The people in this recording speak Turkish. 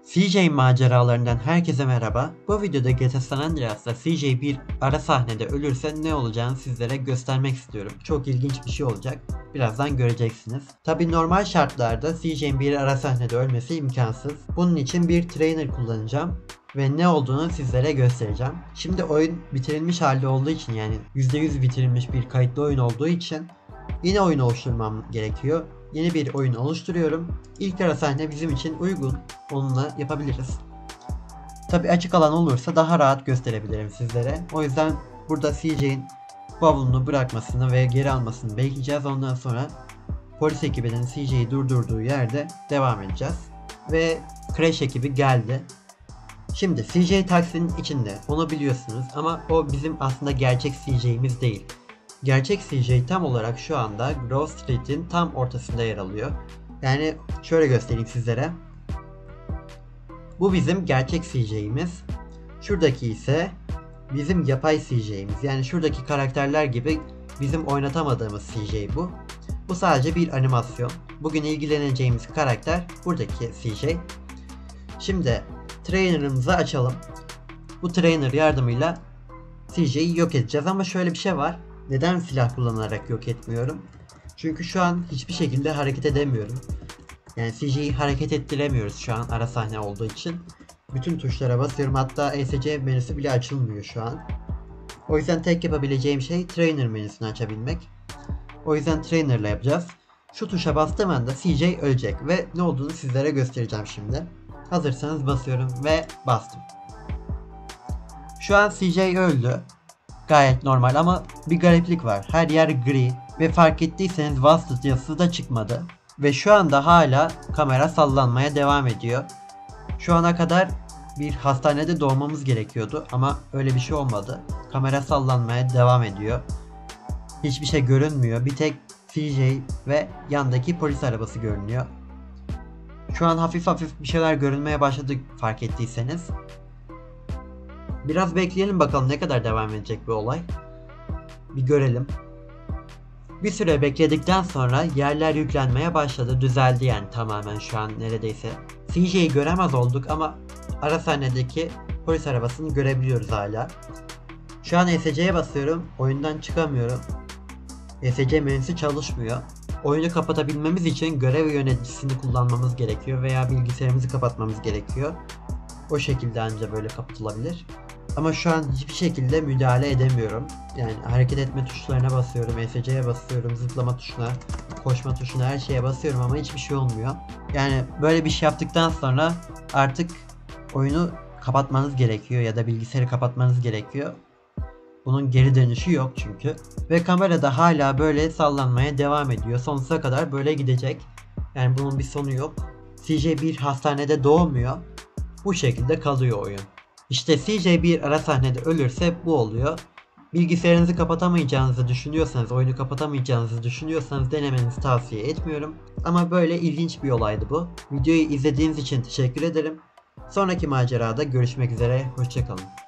CJ maceralarından herkese merhaba. Bu videoda GTA San Andreas'ta CJ bir ara sahnede ölürse ne olacağını sizlere göstermek istiyorum. Çok ilginç bir şey olacak. Birazdan göreceksiniz. Tabi normal şartlarda CJ'in bir ara sahnede ölmesi imkansız. Bunun için bir trainer kullanacağım ve ne olduğunu sizlere göstereceğim. Şimdi oyun bitirilmiş halde olduğu için, yani %100 bitirilmiş bir kayıtlı oyun olduğu için yine oyun oluşturmam gerekiyor. Yeni bir oyun oluşturuyorum. İlk ara sahne bizim için uygun. Onunla yapabiliriz. Tabi açık alan olursa daha rahat gösterebilirim sizlere. O yüzden burada CJ'in bavulunu bırakmasını ve geri almasını bekleyeceğiz. Ondan sonra polis ekibinin CJ'yi durdurduğu yerde devam edeceğiz. Ve Crash ekibi geldi. Şimdi CJ taksinin içinde, onu biliyorsunuz, ama o bizim aslında gerçek CJ'imiz değil. Gerçek CJ tam olarak şu anda Grove Street'in tam ortasında yer alıyor. Yani şöyle göstereyim sizlere. Bu bizim gerçek CJ'imiz. Şuradaki ise bizim yapay CJ'imiz. Yani şuradaki karakterler gibi bizim oynatamadığımız CJ bu. Bu sadece bir animasyon. Bugün ilgileneceğimiz karakter buradaki CJ. Şimdi trainer'ımızı açalım. Bu trainer yardımıyla CJ'yi yok edeceğiz, ama şöyle bir şey var. Neden silah kullanarak yok etmiyorum? Çünkü şu an hiçbir şekilde hareket edemiyorum. Yani CJ'yi hareket ettiremiyoruz şu an ara sahne olduğu için. Bütün tuşlara basıyorum, hatta ESC menüsü bile açılmıyor şu an. O yüzden tek yapabileceğim şey trainer menüsünü açabilmek. O yüzden trainer'la yapacağız. Şu tuşa bastığım anda CJ ölecek ve ne olduğunu sizlere göstereceğim şimdi. Hazırsanız basıyorum ve bastım. Şu an CJ öldü. Gayet normal, ama bir gariplik var. Her yer gri ve fark ettiyseniz Wasted yazısı da çıkmadı. Ve şu anda hala kamera sallanmaya devam ediyor. Şu ana kadar bir hastanede doğmamız gerekiyordu ama öyle bir şey olmadı. Kamera sallanmaya devam ediyor. Hiçbir şey görünmüyor. Bir tek CJ ve yandaki polis arabası görünüyor. Şu an hafif hafif bir şeyler görünmeye başladı, fark ettiyseniz. Biraz bekleyelim bakalım ne kadar devam edecek bu olay. Bir görelim. Bir süre bekledikten sonra yerler yüklenmeye başladı. Düzeldi yani tamamen şu an neredeyse. CJ'yi göremez olduk ama ara sahnedeki polis arabasını görebiliyoruz hala. Şu an ESC'ye basıyorum. Oyundan çıkamıyorum. ESC menüsü çalışmıyor. Oyunu kapatabilmemiz için görev yöneticisini kullanmamız gerekiyor veya bilgisayarımızı kapatmamız gerekiyor. O şekilde ancak böyle kapatılabilir. Ama şu an hiçbir şekilde müdahale edemiyorum. Yani hareket etme tuşlarına basıyorum, ESC'ye basıyorum, zıplama tuşuna, koşma tuşuna, her şeye basıyorum ama hiçbir şey olmuyor. Yani böyle bir şey yaptıktan sonra artık oyunu kapatmanız gerekiyor ya da bilgisayarı kapatmanız gerekiyor. Bunun geri dönüşü yok çünkü. Ve kamera da hala böyle sallanmaya devam ediyor. Sonsuza kadar böyle gidecek. Yani bunun bir sonu yok. CJ bir hastanede doğmuyor. Bu şekilde kalıyor oyun. İşte CJ bir ara sahnede ölürse bu oluyor. Bilgisayarınızı kapatamayacağınızı düşünüyorsanız, oyunu kapatamayacağınızı düşünüyorsanız denemenizi tavsiye etmiyorum. Ama böyle ilginç bir olaydı bu. Videoyu izlediğiniz için teşekkür ederim. Sonraki macerada görüşmek üzere, hoşça kalın.